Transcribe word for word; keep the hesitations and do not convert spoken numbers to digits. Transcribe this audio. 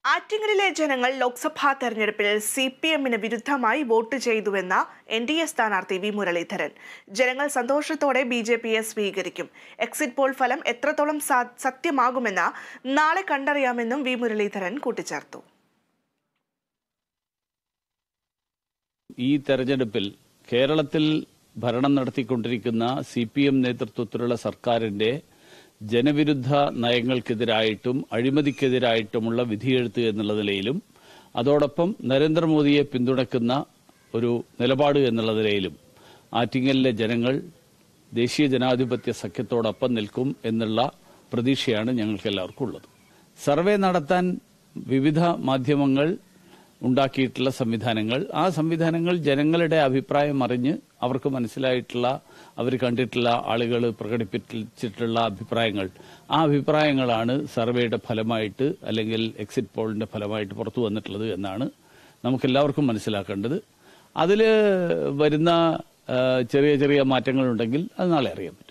ആറ്റിങ്ങലിലെ ജനങ്ങൾ ലോക്സഭാ തെരഞ്ഞെടുപ്പിൽ C P എമ്മിന് വിരുദ്ധമായി വോട്ട് ചെയ്തുവെന്ന എൻ ഡി എ സ്ഥാനാർത്ഥി വി മുരളീധരൻ. ജനങ്ങൾ സന്തോഷത്തോടെ ബി ജെ പിയെ സ്വീകരിക്കും. എക്സിറ്റ് പോൾ ഫലം എത്രത്തോളം സത്യമാകുമെന്ന് നാളെ കണ്ടറിയാമെന്നും വി മുരളീധരൻ കൂട്ടിച്ചേർത്തു. ഈ തെരഞ്ഞെടുപ്പിൽ കേരളത്തിൽ ഭരണം നടത്തിക്കൊണ്ടിരിക്കുന്ന സി പി എം നേതൃത്വത്തിലുള്ള സർക്കാരിന്റെ ജനവിരുദ്ധ നയങ്ങൾക്കെതിരായിട്ടും അഴിമതിക്കെതിരായിട്ടുമുള്ള വിധിയെഴുത്ത് എന്നുള്ള നിലയിലും അതോടൊപ്പം നരേന്ദ്രമോദിയെ പിന്തുണയ്ക്കുന്ന ഒരു നിലപാട് എന്നുള്ള നിലയിലും ആറ്റിങ്ങലിലെ ജനങ്ങൾ ദേശീയ ജനാധിപത്യ സഖ്യത്തോടൊപ്പം നിൽക്കും എന്നുള്ള പ്രതീക്ഷയാണ് ഞങ്ങൾക്കെല്ലാവർക്കും ഉള്ളത്. സർവേ നടത്താൻ വിവിധ മാധ്യമങ്ങൾ ഉണ്ടാക്കിയിട്ടുള്ള സംവിധാനങ്ങൾ ആ സംവിധാനങ്ങൾ ജനങ്ങളുടെ അഭിപ്രായം അറിഞ്ഞ് അവർക്ക് മനസ്സിലായിട്ടുള്ള അവർ കണ്ടിട്ടുള്ള ആളുകൾ പ്രകടിപ്പിച്ചിട്ടുള്ള അഭിപ്രായങ്ങൾ ആ അഭിപ്രായങ്ങളാണ് സർവേയുടെ ഫലമായിട്ട് അല്ലെങ്കിൽ എക്സിറ്റ് പോളിന്റെ ഫലമായിട്ട് പുറത്തു വന്നിട്ടുള്ളത് എന്നാണ് നമുക്കെല്ലാവർക്കും മനസ്സിലാക്കേണ്ടത്. അതിൽ വരുന്ന ചെറിയ ചെറിയ മാറ്റങ്ങളുണ്ടെങ്കിൽ അത് നാളെ അറിയാം.